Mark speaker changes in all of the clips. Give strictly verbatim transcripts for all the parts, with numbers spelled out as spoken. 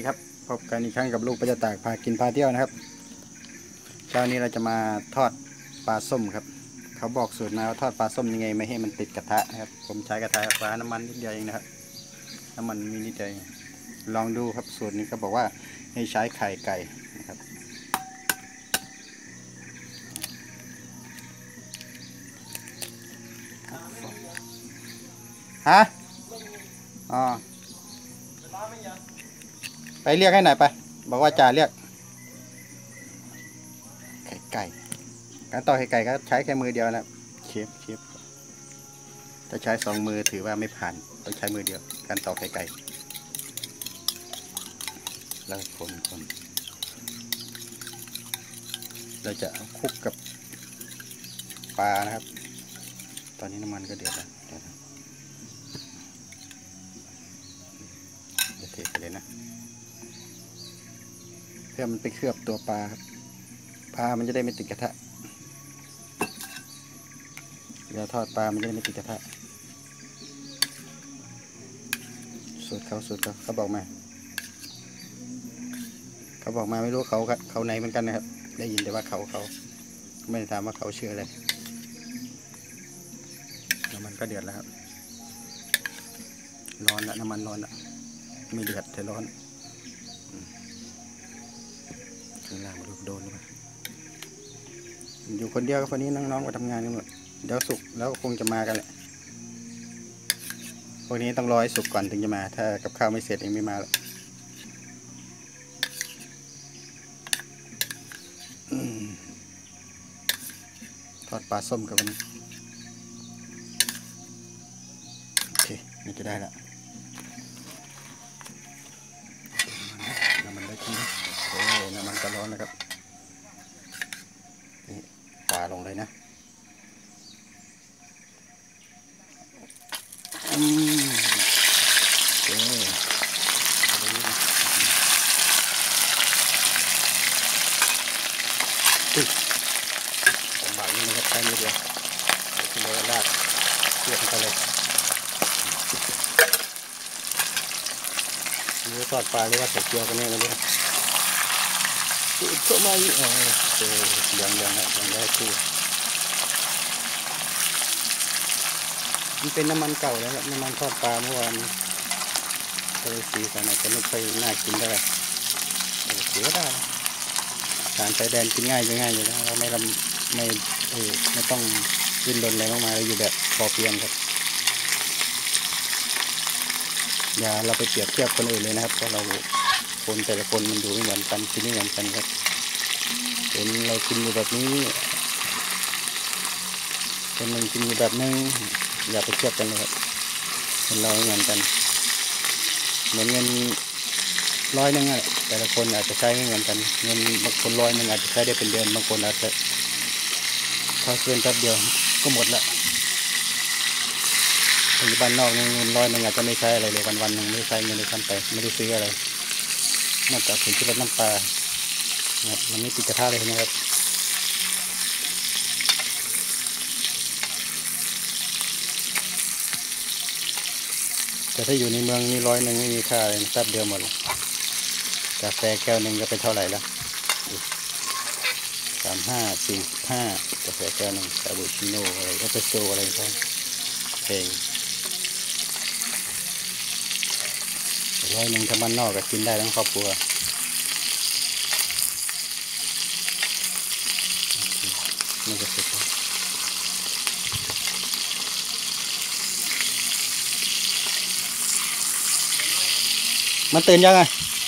Speaker 1: ครับพบกันอีกครั้งกับลูกประจตากพากินพาเที่ยวนะครับเช้านี้เราจะมาทอดปลาส้มครับเขาบอกสูตรมาว่าทอดปลาส้มยังไงไม่ให้มันติดกระทะนะครับผมใช้กระทะฟ้าน้ำมันนิดเดียวเองนะครับน้ำมันมีนิดเดียวลองดูครับสูตรนี้เขาบอกว่าให้ใช้ไข่ไก่นะครับฮะอ๋อไปเรียกให้หน่อยไปบอกว่าจ่าเรียกไข่ไก่การต่อไข่ไก่ก็ใช้แค่มือเดียวนะเชฟเชฟถ้าใช้สองมือถือว่าไม่ผ่านต้องใช้มือเดียวการต่อไข่ไก่แล้วคนคนเราจะคลุกกับปลานะครับตอนนี้น้ำมันก็เดือดแล้วเดี๋ยวเทไปเลยนะเพื่อมันไปเคลือบตัวปลาครับปลามันจะได้ไม่ติดกระทะเดี๋ยวทอดปลามันจะได้ไม่ติดกระทะสูตรเขาสูตรเขาเขาบอกมาเขาบอกมาไม่รู้เขาเขาไหนเหมือนกันนะครับได้ยินแต่ว่าเขาเขาไม่ได้ถามว่าเขาชื่ออะไรน้ำมันก็เดือดแล้วครับร้อนละน้ำมันร้อนละไม่เดือดแต่ร้อนข้างล่างมาดูโดนหรือเปล่าอยู่คนเดียวกับคนนี้น้องๆมาทำงานกันหมดเดี๋ยวสุกแล้วคงจะมากันแหละพวกนี้ต้องรอให้สุกก่อนถึงจะมาถ้ากับข้าวไม่เสร็จเองไม่มาหรอกทอดปลาส้มกับมันโอเคนี่จะได้ละน้ำมันได้ที่โอ้ยน้ำมันก็ร้อนแล้วครับนี่ปลาลงเลยนะอืมโอเคตึ๊ดบาทนี้นะครับใช้มือเดียวที่เราลาดเทียบกันเลยนี่ทอดปลาหรือว่าใส่เกลือกันแน่ไม่รู้ก็ไม่อ๋อเจอยังยังยังได้คู่มันเป็นน้ำมันเก่าแล้วครับน้ำมันทอดปลาเมื่อวานก็เลยสีสันอาจจะไม่ค่อยน่ากินได้เสียได้ทานไฟแดงกินง่ายจะง่ายอยู่แล้วเราไม่ลำไม่เออไม่ต้องกินโดนอะไรมากมายเราอยู่แบบพอเพียงครับอย่าเราไปเปรียบเทียบคนอื่นเลยนะครับเพราะเราคนแต่ละคนมันดูไม่เหมือนกันกินไม่เหมือนกันครับเห็นเรากินอยู่แบบนี้คนหนึ่งกินอยู่แบบนึงอย่าไปเทียบกันเลยครับเห็นเราไม่เหมือนกันเหมือนเงินร้อยนึงอ่ะแต่ละคนอาจจะใช้ไม่เหมือนกันเงินบางคนร้อยนึงอาจจะใช้ได้เป็นเดือนบางคนอาจจะพอเกินแป๊บเดียวก็หมดละในบ้านนอกเงินร้อยนึงอาจจะไม่ใช้อะไรเลยวันวันนึงไม่ใช้เงินเลยซ้ำไปไม่ได้ซื้ออะไรนอกจากผงชูรสน้ำปลามันไม่ติดกระทะเลยนะครับแต่ถ้าอยู่ในเมืองนี่ร้อยหนึ่งไม่มีค่าเลยแป๊บเดียวหมดกาแฟแก้วหนึ่งก็เป็นเท่าไหร่แล้วสามห้าสี่ห้ากาแฟแก้วหนึ่งคาปูชิโน่อะไรเอสเปรสโซ่อะไรก็แพงร้อยหนึ่งถ้าบ้านนอกก็กินได้ทั้งครอบครัวนี่ก็สุดแล้วมันตื่นยังไง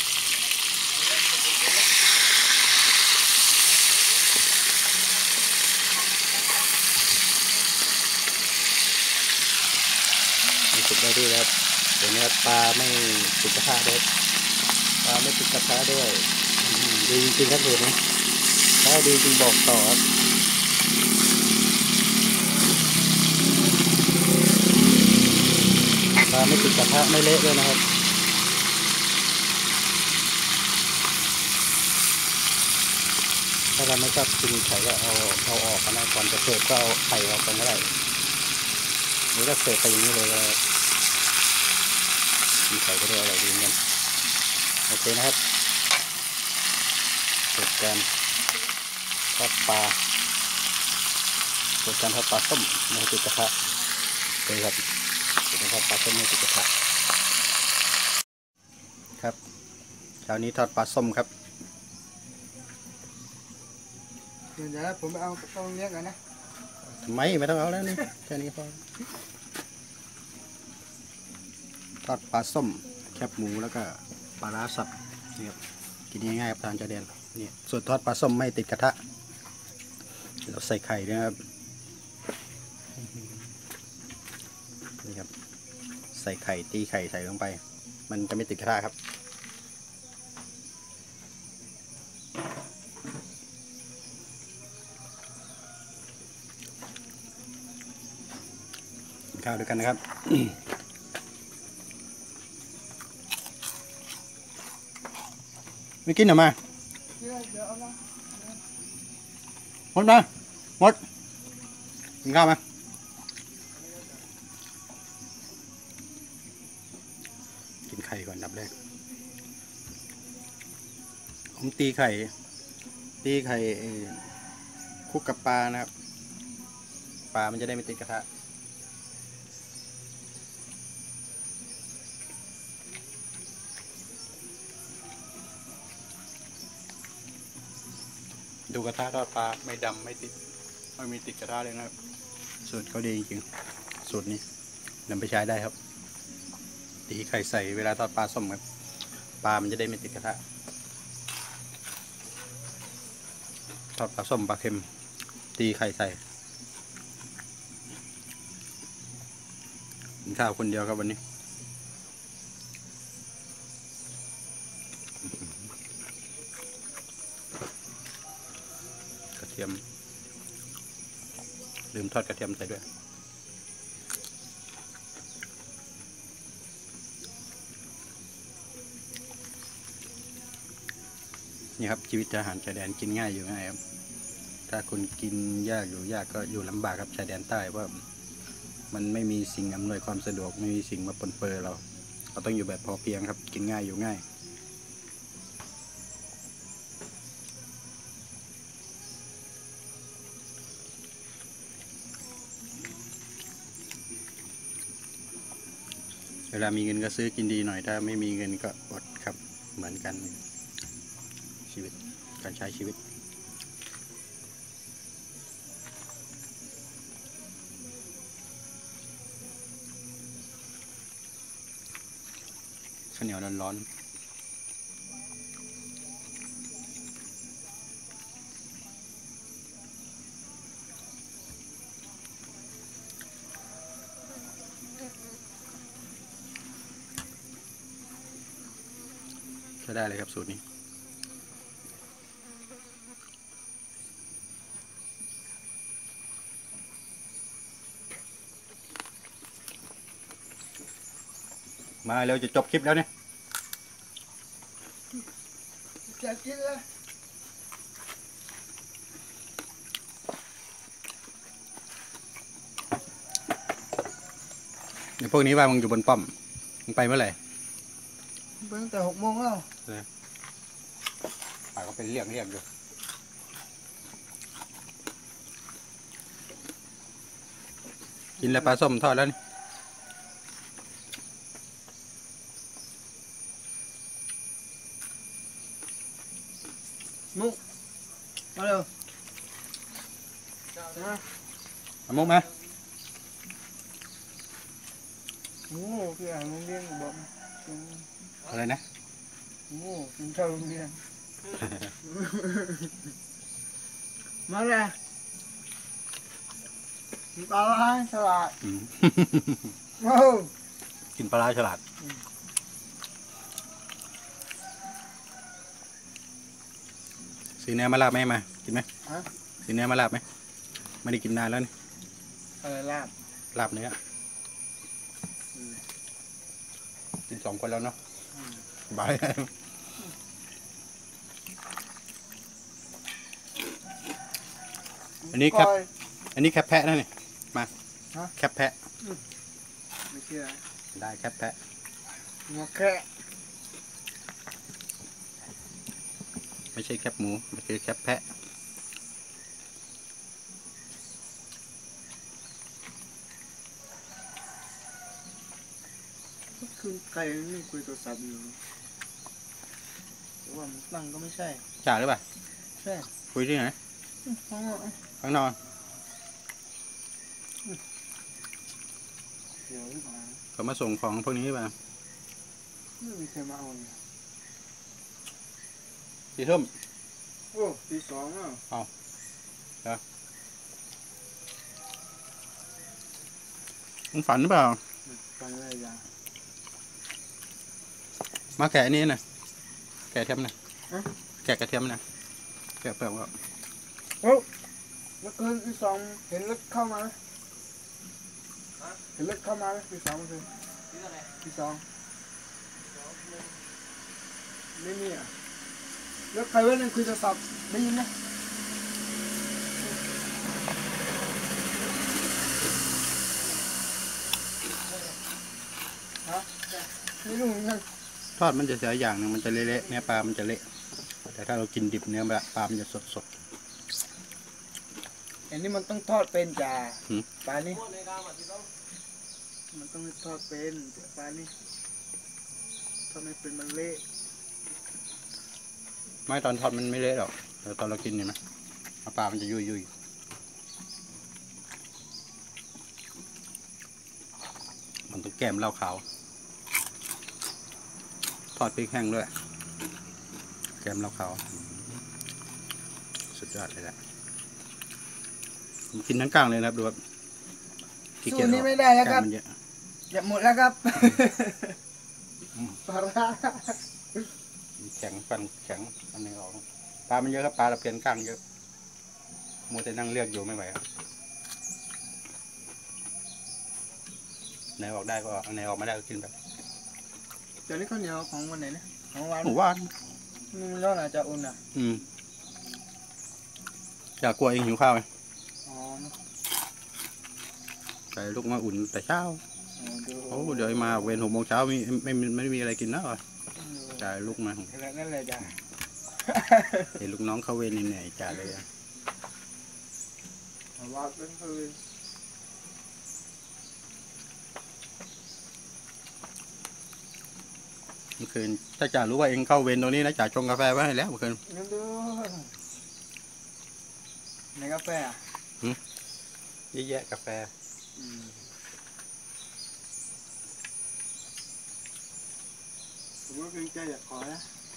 Speaker 1: สุดได้ดีครับเดี๋ยวนี้ปลาไม่ติดกระทะด้วยปลาไม่ติดกระทะด้วยดีจริงๆครับสูตรนี้ถ้าดีจริงบอกต่อครับปลาไม่ติดกระทะไม่เละด้วยนะครับถ้าเราไม่ชอบกินไข่ก็เอาเอาออกกันนะก่อนจะเสิร์ฟก็เอาไข่ออกกันก็ได้หรือก็เสิร์ฟไปอย่างนี้เลยก็กินไข่ก็ได้อร่อยดีเหมือนกันโอเคนะครับเสร็จการทอดปลาเสร็จการทอดปลาส้มในติดกระทะเลยครับเสร็จการทอดปลาส้มในติดกระทะครับเช้านี้ทอดปลาส้มครับ
Speaker 2: เดี๋ยวผมไปเอาต้องเลี้ยงกันนะ
Speaker 1: ทำไมไม่ต้องเอาแล้วนี่แค่นี้พอทอดปลาส้มแคบหมูแล้วก็ปลาร้าสับนี่ครับกินง่ายๆครับทานจาแดนนี่ส่วนทอดปลาส้มไม่ติดกระทะเราใส่ไข่ด้วยครับนี่ครับใส่ไข่ตีไข่ใส่ลงไปมันจะไม่ติดกระทะครับข้าวด้วยกันนะครับไม่กินหรอมาหมดมาหมดกินข้าวมากินไข่ก่อนดับแรกผมตีไข่ตีไข่คลุกกับปลานะครับปลามันจะได้ไม่ติดกระทะดูกระทะทอดปลาไม่ดำไม่ติดไม่มีติดกระทะเลยนะครับสูตรเขาดีจริงๆสูตรนี้นำไปใช้ได้ครับตีไข่ใส่เวลาทอดปลาส้มครับปลามันจะได้ไม่ติดกระทะทอดปลาส้มปลาเค็มตีไข่ใส่กินข้าวคนเดียวครับวันนี้กระเทียมลืมทอดกระเทียมใส่ด้วยนี่ครับชีวิตทหารชายแดนกินง่ายอยู่ง่ายครับถ้าคุณกินยากอยู่ยากก็อยู่ลำบากครับชายแดนใต้เพราะมันไม่มีสิ่งอำนวยความสะดวกไม่มีสิ่งมาปนเปื้อนเราเราต้องอยู่แบบพอเพียงครับกินง่ายอยู่ง่ายเวลามีเงินก็ซื้อกินดีหน่อยถ้าไม่มีเงินก็อดครับเหมือนกันชีวิตการใช้ชีวิตข้าวเหนียวร้อนๆใช้ได้เลยครับสูตรนี้มาเร็วจะจบคลิปแล้วเนี่ย
Speaker 2: จะกินเลย
Speaker 1: เดี๋ยวพวกนี้ว่ามึงอยู่บนป้อมมึงไปเมื่อไหร่
Speaker 2: เพิ่งแต่หกโมงแล้ว
Speaker 1: ป่าก็เป็นเรียกเรียกอยู่กินแล้วปลาส้มทอดแล้วนี่
Speaker 2: มุกมาเร็ว
Speaker 1: เอามุกมา
Speaker 2: โอ้พี่อ่านโรงเรียนบอก
Speaker 1: อะไรนะ
Speaker 2: โอ้กินข้าวโรงเรียนมาเลยกินปลาร้าฉลาดโอ้
Speaker 1: กินปลาร้าฉลาดสีเนื้อมาลาบไหมมากินไหมสีเนื้อมาลาบไหมไม่ได้กินนานแล้วนี่
Speaker 2: อะไรลาบ
Speaker 1: ลาบเนื้อกินสองคนแล้วเนาะบายอันนี้ครับอันนี้แคปแพะนะนี่มาแคปแพะ
Speaker 2: ไม่เชื่อ
Speaker 1: ได้แคปแพะ
Speaker 2: มาแค่
Speaker 1: ไม่ใช่แคบหมูมันคือแคบแพะ
Speaker 2: คือใครนี่คุยโทรศัพท์อยู่แต่ว่ามันตั้งก็ไม่ใช่
Speaker 1: จ่าหรือเปล่า
Speaker 2: ใช่
Speaker 1: คุยที่ไหน
Speaker 2: อ๋อ
Speaker 1: ข้างนอก
Speaker 2: เดี๋ยวหรือเปล่า
Speaker 1: เขามาส่งของพวกนี้หรือเปล่า
Speaker 2: ไม่มีใครมาเอาเลย
Speaker 1: สีส้ม
Speaker 2: โอ้ตีสองอ่ะ
Speaker 1: มันฝันหรือเปล่า
Speaker 2: ฟังอะไรอย่าง
Speaker 1: มาแกะอันนี้นะแกะเทียมนะแกะกระเทียมนะแกะเปลือกก็
Speaker 2: โอ้เมื่อคืนตีสองเห็นรถเข้ามาไหมเห็นรถเข้ามาไหมตีสองเมื่อคืนตีสองไม่มีอ่ะแล้วใครว่านั่นคุยโทรศัพท์ได้ยินไหมฮะไม่รู้เหมือนกัน
Speaker 1: ทอดมันจะเสียอย่างหนึงมันจะเละๆเนื้อปลามันจะเละแต่ถ้าเรากินดิบเนื้อปลามันจะสด
Speaker 2: อันนี้มันต้องทอดเป็นจ่า
Speaker 1: หืม
Speaker 2: ปลานี่มันต้องทอดเป็นปลานี่ทอดไม่เป็นมันเละ
Speaker 1: ๆไม่ตอนทอดมันไม่เละหรอกแต่ตอนเรากินเนี่ยไหมปลามันจะยุ่ยๆมันต้องแกมเหล้าขาวทอดพริกแห้งด้วยแกมเหล้าขาวสุดยอดเลยแหละผมกินทั้งกลางเลยนะครับดูครับขี้
Speaker 2: สู
Speaker 1: เกีย
Speaker 2: ต
Speaker 1: จ
Speaker 2: รนี้ไม่ได้แล้วครับ
Speaker 1: กล้ามมันเยอะ
Speaker 2: อย่าหมดแล้วครับปลาร้า
Speaker 1: แข็งฟันแข็งอันนี้ออกปลามันเยอะครับปลาตะเพียนกลางเยอะมัวแต่นั่งเลือกอยู่ไม่ไหวครับไหนออกได้ก็ออกอันไหนออกไม่ได้ก็กินแบบ
Speaker 2: เดี๋ยวนี้ข้าวเหนียวของวันไหนนะของวัน
Speaker 1: หมูหวาน
Speaker 2: มันร้อนอาจจะอุ่นอ่ะ
Speaker 1: อืมอยากกลัวเองหิวข้าวไหม
Speaker 2: อ๋อ
Speaker 1: ใส่ลูกมาอุ่นแต่เช้า
Speaker 2: ดู
Speaker 1: โอ้เดี๋ยวมาเวรหกโมงเช้ามีไม่ไม่ไม่มีอะไรกินแล้วจ่ายลูกมา
Speaker 2: นั่นเลยจ้ะ
Speaker 1: เห็นลูกน้องเขาเวรเหนื่อยจ่ายเลยอะ
Speaker 2: ว่าเป็นคือ
Speaker 1: เมื่อคืนถ้าจ่ารู้ว่าเองเข้าเวรตรงนี้นะจ่าชงกาแฟไว้ให้แล้วเมื่อคืน
Speaker 2: นั่นดูในกาแฟอ่ะ
Speaker 1: เยอะแยะกาแฟ
Speaker 2: ผมว่าเป็นใจอยากขอนะ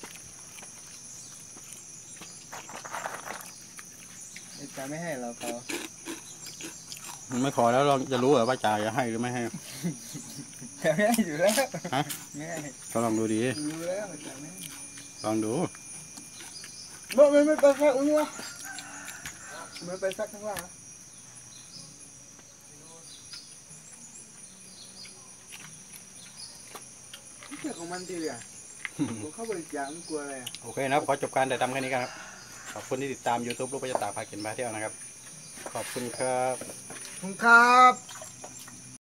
Speaker 2: จะไม่ให้เราเขา
Speaker 1: ไม่ขอแล้วเราจะรู้เหรอว่าจ่าจะให้หรือไม่ให้
Speaker 2: จะไม่ให้อยู่แล้ว
Speaker 1: ฮะ
Speaker 2: ไม่ให้
Speaker 1: ก็ลองดูดี
Speaker 2: รู้แล้วจะไม่
Speaker 1: ลองดู
Speaker 2: บอกมันไม่ไปซักอุ้งวะมันไปซักข้างล่างเรื่องของมันดีอ่ะผมเข้าบริจาคมันกลัวอะไรอ่ะ
Speaker 1: โอเคนะครับขอจบการถ่ายทำแค่นี้กันครับขอบคุณที่ติดตาม YouTube ลูกประจตาพากินพาเที่ยวนะครับขอบคุณครับ
Speaker 2: ขอบคุณครับ